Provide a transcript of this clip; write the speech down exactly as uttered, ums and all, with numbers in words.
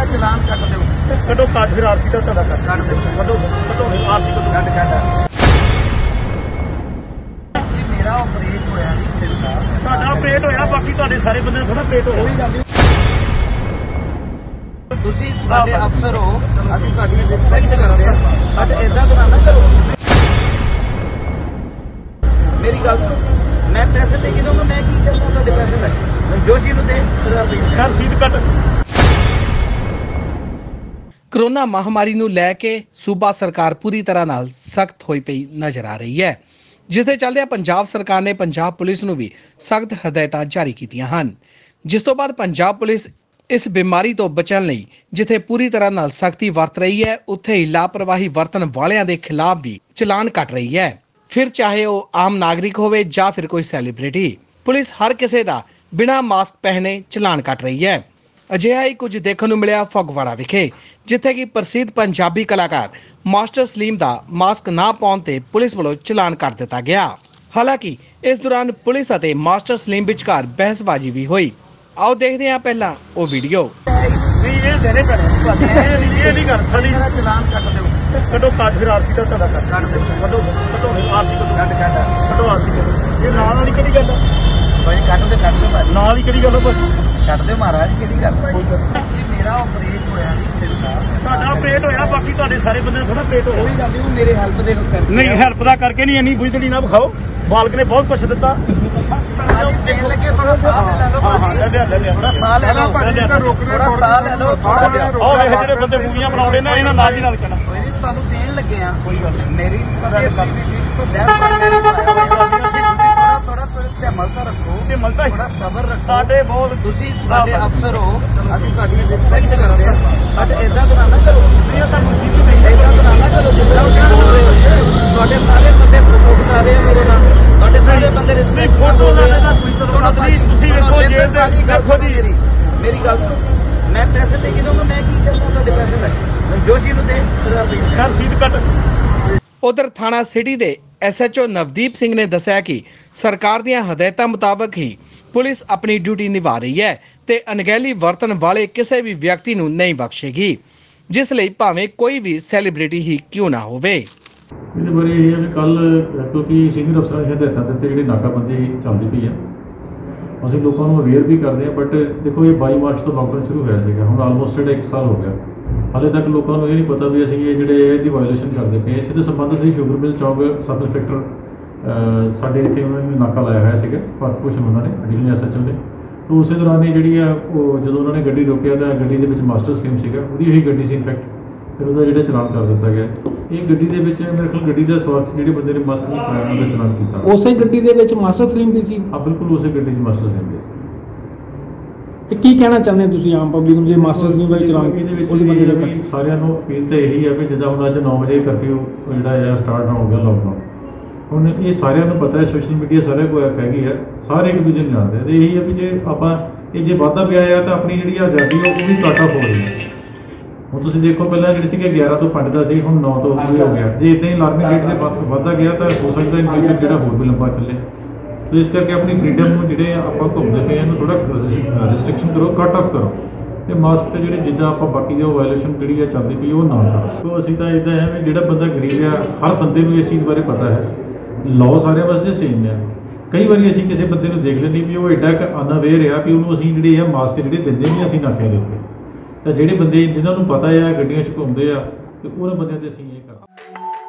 चलान cut दो कटो काट फिर आरसी का कट दो कटो कटो आरसी को कट कट मेरा ऑपरेट होया ਤੁਹਾਡਾ ਆਪਰੇਟ ਹੋਇਆ ਬਾਕੀ ਤੁਹਾਡੇ ਸਾਰੇ ਬੰਦੇ ਥੋੜਾ ਆਪਰੇਟ ਹੋਇਆ ਕੋਈ ਗੱਲ ਨਹੀਂ ਤੁਸੀਂ ਸਾਡੇ ਅਫਸਰ ਹੋ ਅਸੀਂ ਤੁਹਾਡੀ ਰਿਸਪੈਕਟ ਕਰਦੇ ਹਾਂ ਬਟ ਇਦਾਂ ਤਾਂ ਨਾ ਕਰੋ ਮੇਰੀ ਗੱਲ ਸੁਣੋ मैं पैसे दे के दूंगा मैं की करना ਤੁਹਾਡੇ पैसे ਲੈ जोशी ਨੂੰ ਦੇ ਕਰ ਸੀਟ ਕੱਟ कोरोना महामारी ਨੂੰ ਲੈ ਕੇ सूबा सरकार पूरी तरह नाल सख्त होई पई नजर आ रही है जिस दे चलदे पंजाब सरकार ने पंजाब पुलिस ਨੂੰ भी सख्त हदायतां जारी कीतियां ਹਨ जिस तो बाद पंजाब पुलिस इस बीमारी तो बचण ਲਈ जिथे पूरी तरह नाल सख्ती वरत रही है उत्थे ही लापरवाही वरतन वालियां दे खिलाफ भी चलान कट रही है फिर चाहे वो आम नागरिक होवे या फिर कोई सैलीब्रिटी पुलिस हर किसी का बिना मास्क पहने चलान कट रही है अजिहा ही कुछ देखने को मिला फगवाड़ा विखे जिथे कि प्रसिद्ध पंजाबी कलाकार मास्टर सलीम का मास्क ना पाउण ते पुलिस वालों चलान कर दिता गया हालांकि इस दौरान पुलिस और मास्टर सलीम विचकार बहसबाजी भी हुई आओ देखते हैं पहला वो वीडियो कटो काट फिर आरसी का कट दो कटो कटो आरसी को कट कट कटो आरसी को ये नाल वाली किहड़ी गल भाई कट दे कट दे नाल ही किहड़ी गल भाई कट दे महाराज किहड़ी गल मेरा ऑपरेट होया ਤੁਹਾਡਾ ਆਪਰੇਟ ਹੋਇਆ ਬਾਕੀ ਤੁਹਾਡੇ ਸਾਰੇ ਬੰਦੇ ਥੋੜਾ ਆਪਰੇਟ ਹੋਇਆ ਕੋਈ ਗੱਲ ਨਹੀਂ ਮੇਰੇ ਹੈਲਪ ਦੇ ਕਰਕੇ ਨਹੀਂ ਹੈਲਪ ਦਾ ਕਰਕੇ ਨਹੀਂ ਇੰਨੀ ਬੁਝੜੀ ਨਾ ਵਿਖਾਓ ਬਾਲਕ ਨੇ ਬਹੁਤ ਕੁਛ ਦਿੱਤਾ ਦੇਣ ਲੱਗੇ ਥੋੜਾ ਸਾਹ ਲੈ ਲਓ ਹਾਂ ਹਾਂ ਲੈ ਲੈ ਥੋੜਾ ਸਾਹ ਲੈ ਲਓ ਥੋੜਾ ਸਾਹ ਲੈ ਲਓ ਥੋੜਾ ਉਹ ਵੇਖ ਜਿਹੜੇ ਬੰਦੇ ਮੂਵੀਆਂ ਬਣਾਉਂਦੇ ਨੇ ਇਹਨਾਂ ਨਾਲ ਹੀ ਨਾਲ ਕਹਿਣਾ ਕੋਈ ਨਹੀਂ ਤੁਹਾਨੂੰ ਦੇਣ ਲੱਗੇ ਆ ਕੋਈ ਗੱਲ ਮੇਰੀ ਥੋੜਾ ਤੇ ਮਲਤਾ ਰੱਖੋ ਤੇ ਮਲਤਾ ਥੋੜਾ ਸਬਰ ਰੱਖੋ ਸਾਡੇ ਬਹੁਤ ਤੁਸੀਂ ਸਾਡੇ ਅਫਸਰ ਹੋ ਅਸੀਂ ਤੁਹਾਡੀ ਰਿਸਪੈਕਟ ਕਰਦੇ ਹਾਂ ਬਟ ਇਦਾਂ ਤਾਂ ਨਾ ਕਰੋ ਨਹੀਂ ਤੁਹਾਨੂੰ ਸਿੱਧੀ ਨਹੀਂ ਇਦਾਂ ਤਾਂ ਨਾ ਕਰੋ ਜਿੱਦਾਂ ਤੁਹਾਡੇ ਸਾਰੇ ਬੰਦੇ ਪ੍ਰਮੋਟ ਕਰ ਰਹੇ ਆ ਮੇਰੇ ਨਾਲ ਤੁਹਾਡੇ ਸਾਰੇ ਬੰਦੇ ਰਿਸਪੈਕਟ ਫੋਟੋ ਲਾ ਲੈਣਾ ਤੁਸੀਂ ਵੇਖੋ ਜੇ ਦੇਖੋ ਜੀ ਮੇਰੀ ਗੱਲ ਸੁਣੋ ਮੈਂ ਪੈਸੇ ਦੇ ਕੇ ਦਊਂਗਾ ਮੈਂ ਕੀ ਕਰਨਾ ਤੁਹਾਡੇ ਪੈਸੇ ਲੈ ਜੋਸ਼ੀ ਨੂੰ ਦੇ ਕਰ ਸੀਟ ਕੱਟ उधर थाना सिटी के S H O Navdeep Singh ने दस्सिया कि सरकार दी हदायतां मुताबक ही पुलिस अपनी ड्यूटी निभा रही है ते अनगहली वरतन वाले किसी भी व्यक्ति नूं नहीं बख्शेगी जिस लई भावें कोई भी सैलीब्रिटी ही क्यों ना होवे। ਇਹਦੇ ਬਾਰੇ ਇਹ ਹੈ ਕਿ ਕੱਲ ਕਿਉਂਕਿ ਸੀਨੀਅਰ ਅਫਸਰਾਂ ਦੀਆਂ ਹਦਾਇਤਾਂ ਦੇ ਉੱਤੇ ਜਿਹੜੀ ਨਾਕਾਬੰਦੀ ਚੱਲਦੀ ਪਈ ਹੈ ਅਸੀਂ ਲੋਕਾਂ ਨੂੰ ਅਵੇਅਰ ਵੀ ਕਰਦੇ ਹਾਂ ਬਟ ਦੇਖੋ ਇਹ ਬਾਈ ਮਾਰਚ ਤੋਂ ਲਾਕਡਾਊਨ ਸ਼ੁਰੂ ਹੋਇਆ ਸੀਗਾ ਹੁਣ ਆਲਮੋਸਟ ਜਿਹੜਾ ਇੱਕ ਸਾਲ ਹੋ ਗਿਆ ਹਾਲੇ ਤੱਕ ਲੋਕਾਂ ਨੂੰ ਇਹ ਨਹੀਂ ਪਤਾ ਵੀ ਅਸੀਂ ਇਹ ਜਿਹੜੇ ਇਹਦੀ ਵਾਇਓਲੇਸ਼ਨ ਕਰਦੇ ਪਏ ਇਸ ਦੇ ਸੰਬੰਧ ਅਸੀਂ ਸ਼ੂਗਰ ਮਿਲ ਚੌਂਕ ਸਬ ਇੰਸਪੈਕਟਰ ਸਾਡੇ ਇੱਥੇ ਉਹਨਾਂ ਨੇ ਨਾਕਾ ਲਾਇਆ ਹੋਇਆ ਸੀਗਾ ਭਾਰਤ ਭੂਸ਼ਣ ਉਹਨਾਂ ਨੇ ਐਡੀਸ਼ਨਲ ਐਸ ਐਚ ਓ ਨੇ ਤਾਂ ਉਸੇ ਦੌਰਾਨ ਹੀ ਜਿਹੜੀ ਆ ਉਹ ਜਦੋਂ ਉਹਨਾਂ ਨੇ ਗੱਡੀ ਰੋਕਿਆ ਤਾਂ ਗੱਡੀ ਦੇ ਵਿੱਚ ਮਾਸਟਰ ਸਕੀਮ ਸੀਗਾ ਉਹਦੀ ਉਹੀ ਗੱਡੀ ਸੀ ਇਨਫੈਕਟ ਫਿਰ ਉਹਦਾ ਜਿਹੜਾ ਚਲਾਨ ਕਰ ਦਿੱਤਾ ਗਿਆ ਇਹ ਗੱਡੀ ਦੇ ਵਿੱਚ ਮੇਰੇ ਖਿਆਲ ਗੱਡੀ ਦਾ ਸਵਾਰ ਜਿਹੜੇ ਬੰਦੇ ਨੇ ਮਾਸਕ ਨਹੀਂ ਪਾਇਆ ਉਹਦਾ ਚਲਾਨ ਕੀਤਾ ਉਸੇ ਗੱਡੀ ਦੇ ਵਿੱਚ ਮਾਸਟਰ ਸਲੀਮ ਵੀ ਸੀ ਹਾਂ ਬਿਲਕੁਲ ਉਸੇ ਗੱਡੀ 'ਚ ਮਾਸਟਰ ਸਲੀਮ ਵੀ ਸੀ ਤੇ ਕੀ ਕਹਿਣਾ ਚਾਹੁੰਦੇ ਤੁਸੀਂ ਆਮ ਪਬਲਿਕ ਨੂੰ ਜੇ ਮਾਸਟਰ ਸਲੀਮ ਦਾ ਚਲਾਨ ਇਹਦੇ ਵਿੱਚ ਉਹਦੀ ਸਾਰਿਆਂ ਨੂੰ ਅਪੀਲ ਤਾਂ ਇਹੀ ਹੈ ਵੀ ਜਿੱਦਾਂ ਹੁਣ ਅੱਜ ਨੌ ਵਜੇ ਕਰਫਿਊ ਜਿਹੜਾ ਹੈ ਸਟਾਰਟ ਹੋ ਗਿਆ ਲਾਕਡਾਊਨ ਹੁਣ ਇਹ ਸਾਰਿਆਂ ਨੂੰ ਪਤਾ ਹੈ ਸੋਸ਼ਲ ਮੀਡੀਆ ਸਾਰਿਆਂ ਕੋਲ ਐਪ ਹੈਗੀ ਹੈ ਸਾਰੇ ਇੱਕ ਦੂਜੇ ਨੂੰ ਜਾਣਦੇ ਤੇ ਇਹੀ ਹੈ ਵੀ ਜੇ ਆਪਾਂ ਇਹ ਜੇ ਵਾਧਾ ਪਿਆ ਆ ਤਾਂ ਆਪਣੀ ਜਿਹੜੀ ਆਜ਼ਾਦੀ ਉਹ ਵੀ ਘਾਟਾ ਹੋ ਰਹੀ ਹੈ ਹੁਣ ਤੁਸੀਂ ਦੇਖੋ ਪਹਿਲਾਂ ਜਿਹੜੇ ਸੀਗੇ ਗਿਆਰਾਂ ਤੋਂ ਪੰਜ ਦਾ ਸੀ ਹੁਣ ਨੌ ਤੋਂ ਹੋ ਗਿਆ ਜੇ ਇਦਾਂ ਹੀ ਅਲਾਰਮਿੰਗ ਰੇਟ ਦੇ ਵਾਧਾ ਗਿਆ ਤਾਂ ਹੋ ਸਕਦਾ ਇਨ ਫਿਊਚਰ ਜਿਹੜਾ ਹੋਰ ਵੀ ਲੰਬਾ ਚੱਲੇ तो इस करके अपनी फ्रीडम में जोड़े आप घूमते पे थोड़ा रिस्ट्रिक्शन करो कट ऑफ करो तो मास्क तो जो जिदा आप बाकी जो वायलेशन जी चलती पई वो ना करो तो असी तो इदा है भी जो बंदा गरीब है हर बंदे को इस चीज़ बारे पता है लॉ सारे वास्ते सेम है कई बार असी किसी बंदे को देख लेंगे भी वो एडा अनअवेयर है भी उन्होंने असी जी मास्क जोड़े देंगे नहीं असी नाकिया के उत्ते तो जोड़े बंदे जिन्होंने पता है गड्डियां च घूमते हैं तो उन्होंने बंदे असी ये कर